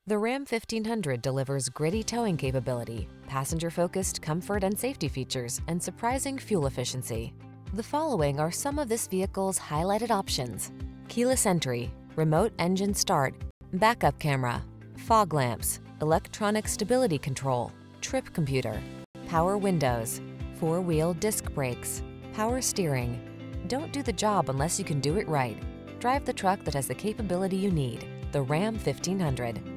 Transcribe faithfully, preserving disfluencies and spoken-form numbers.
The Ram fifteen hundred delivers gritty towing capability, passenger-focused comfort and safety features, and surprising fuel efficiency. The following are some of this vehicle's highlighted options: keyless entry, remote engine start, backup camera, fog lamps, electronic stability control, trip computer, power windows, four-wheel disc brakes, power steering. Don't do the job unless you can do it right. Drive the truck that has the capability you need. The Ram fifteen hundred.